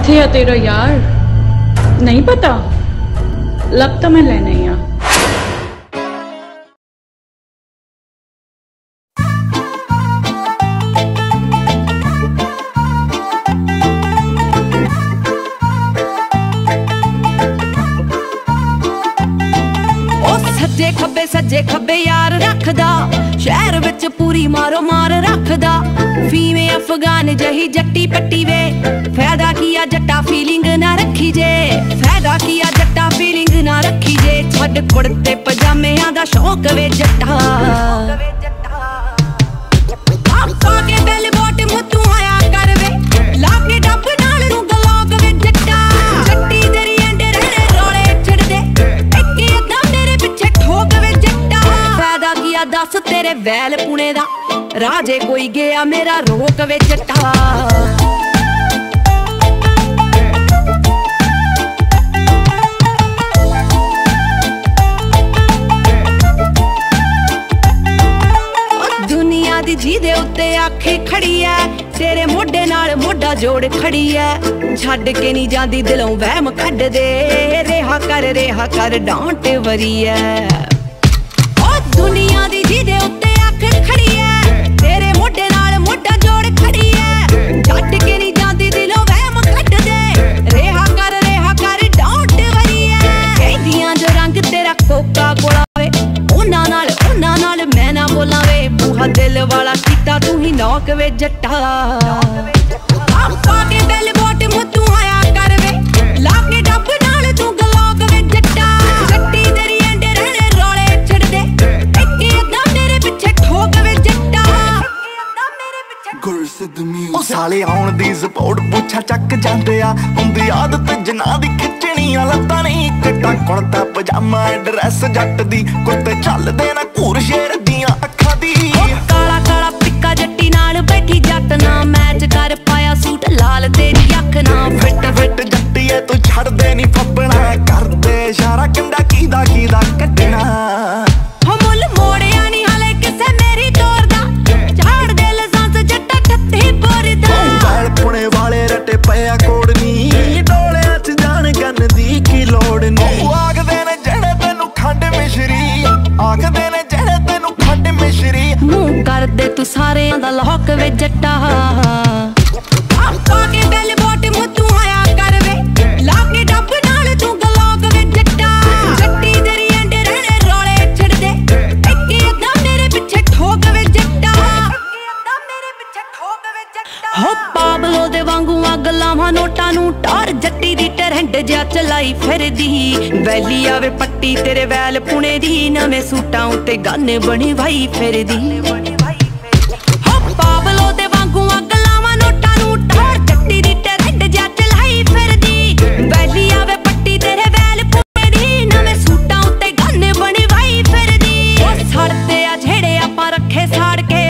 किथे है तेरा यार? नहीं पता? लगता मैं लेने ही आ। सज्जे खब्बे यार रखदा, शहर विच पूरी मारो मार रखदा। फीमे अफगान जही जट्टी पट्टी वे, फायदा किया जट्टा फीलिंग ना रखी जे। फायदा किया जट्टा फीलिंग ना रखी जे। छड्ड कुर्ते पजामे दा शौक वे जट्टा। आपा के बेल बोट मुत्तू आया कर वे, लाके डब नाल नू गलोक वे जट्टा। जट्टी तेरी एंडे रहने रोले छड़ दे, इक्की अद्धा मेरे पिछे ठोक वे जट्टा। फायदा किया दस तेरे वैल पुणे दा, राजे कोई गया मेरा रोक वे जट्टा। ਜਿਹਦੇ ਉੱਤੇ ਆਖੇ ਖੜੀ ਐ, ਤੇਰੇ ਮੋਢੇ ਨਾਲ ਮੋਢਾ ਜੋੜ ਖੜੀ ਐ। ਛੱਡ ਕੇ ਨਹੀਂ ਜਾਂਦੀ ਦਿਲੋਂ ਵਹਿਮ ਕੱਢ ਦੇ, ਰਿਹਾ ਕਰ ਡਾਂਟ ਵਰੀ ਐ। ਓ ਦੁਨੀਆ ਦੀ ਜਿਹਦੇ ਉੱਤੇ ਆਖੇ ਖੜੀ ਐ, ਤੇਰੇ ਮੋਢੇ ਨਾਲ ਮੋਢਾ ਜੋੜ ਖੜੀ ਐ। ਛੱਡ ਕੇ ਨਹੀਂ ਜਾਂਦੀ ਦਿਲੋਂ ਵਹਿਮ ਕੱਢ ਦੇ, ਰਿਹਾ ਕਰ ਡਾਂਟ ਵਰੀ ਐ। ਕਹਿੰਦੀਆਂ ਜੋ ਰੰਗ ਤੇਰਾ ਕੋਕਾ ਕੋਲਾ ਵੇ, ਉਹਨਾਂ ਨਾਲ ਮੈਂ ਨਾ ਬੋਲਾਂ ਵੇ। ਬੂਹਾ ਦਿਲ ਵਾਲਾ ਕੀਤਾ ਤੂੰ ਹੀ ਨੌਕ ਵੇ ਜੱਟਾ। ਆਪਾ ਕੇ ਬੈਲ ਬੋਟ ਮੁੱਤੂ ਆਇਆ ਕਰ ਵੇ, ਲਾ ਕੇ ਡੱਬ ਨਾਲ ਤੂੰ ਗਲੋਕ ਵੇ ਜੱਟਾ। ਜੱਟੀ ਤੇਰੀ ਐਂਡੇ ਰਹਿਣੇ ਰੋਲੇ ਛੱਡ ਦੇ, ਇੱਕੀ ਅੱਧਾ ਮੇਰੇ ਪਿੱਛੇ ਠੋਕ ਵੇ ਜੱਟਾ। ਉਹ ਸਾਲੇ ਆਉਣ ਦੀ ਸਪੋਰਟ ਪੁੱਛਾ ਚੱਕ ਜਾਂਦੇ ਆ, ਹੁੰਦੀ ਆਦਤ ਜਨਾ ਦੀ ਖਿੱਚਣੀਆਂ ਲੱਤਾਂ ਨਹੀਂ। ਕਿੱਡਾ ਕੁੜਤਾ ਪਜਾਮਾ ਡਰੈਸ ਜੱਟ ਦੀ, ਕੁੱਤੇ ਚੱਲਦੇ ਨਾ ਘੂਰ ਸ਼ੇਰ ਦੀਆਂ ਅੱਖਾਂ ਦੀ। ਕਾਲਾ ਪਿੱਕਾ ਜੱਟੀ ਨਾਲ ਬੈਠੀ ਜੱਟ ਨਾ, ਮੈਚ ਕਰ ਪਾਇਆ ਸੂਟ ਲਾਲ ਤੇਰੀ ਅੱਖ ਨਾ। ਫਿੱਟ ਜੱਟੀਏ ਤੂੰ ਛੱਡਦੇ ਨੀ ਫੱਬਣਾ, ਕਰਦੇ ਇਸ਼ਾਰਾ ਕਿੰਦਾ ਕੀਦਾ ਕੱਢਣਾ। ਹੋ ਮੁੱਲ ਮੋੜਿਆ ਨੀ ਹਾਲੇ ਕਿਸੇ ਮੇਰੀ ਤੋਰ ਦਾ, ਝਾੜ ਦੇ ਲਸਾਂਸ ਜੱਟਾ ਠੱਤੀ ਪੁਰਦਾ। ਵੈਲ ਪੁਣੇ ਵਾਲੇ ਰੱਟੇ ਪਿਆ ਕੋੜ ਨੀ, ਡੋਲਿਆਂ ਚ ਜਾਣ ਗੰਨ ਦੀ ਕੀ ਲੋੜ ਨੀ। ਉਹ ਆਖਦੇ ਨੇ ਜਿਹੜੇ ਤੈਨੂੰ ਖੰਡ ਮਿਸ਼ਰੀ, ਆਖਦੇ ਨੇ ਜਿਹੜੇ ਤੈਨੂੰ ਖੰਡ ਮਿਸ਼ਰੀ। ਮੂੰਹ ਕਰਦੇ ਤੂੰ ਸਾਰਿਆਂ ਦਾ ਲੋਕ ਵੇ ਜੱਟਾ। ਆਪਾ ਕੇ ਬੈਲ ਬੋਟ ਮੁੱਤੂ ਆਇਆ ਕਰ ਵੇ, ਲਾ ਕੇ ਡੱਬ ਨਾਲ ਤੂੰ ਗਲੋਕ ਵੇ ਜੱਟਾ। ਜੱਟੀ ਤੇਰੀ ਐਂਡੇ ਰਹਿਣੇ ਰੋਲੇ ਛੱਡ ਦੇ, ਇੱਕੀ ਅੱਧਾ ਮੇਰੇ ਪਿੱਛੇ ਠੋਕ ਵੇ ਜੱਟਾ। ਹੋ ਪਾਬਲੋ ਦੇ ਵਾਂਗੂ ਅੱਗ ਲਾਵਾਂ ਨੋਟਾਂ ਨੂੰ, ਟਾਰ ਜੱਟੀ ਦੀ ਟਰੈਂਡ ਜਿਹਾ ਚਲਾਈ ਫਿਰਦੀ। ਵੈਲੀ ਆਵੇ ਪੱਟੀ ਤੇਰੇ ਵੈਲ ਪੁਣੇ ਦੀ, ਨਵੇਂ ਸੂਟਾਂ ਉੱਤੇ ਗੰਨ ਬਣੀ ਵਾਈ ਫਿਰਦੀ। ਹੋ ਪਾਬਲੋ ਦੇ ਵਾਂਗੂ ਅੱਗ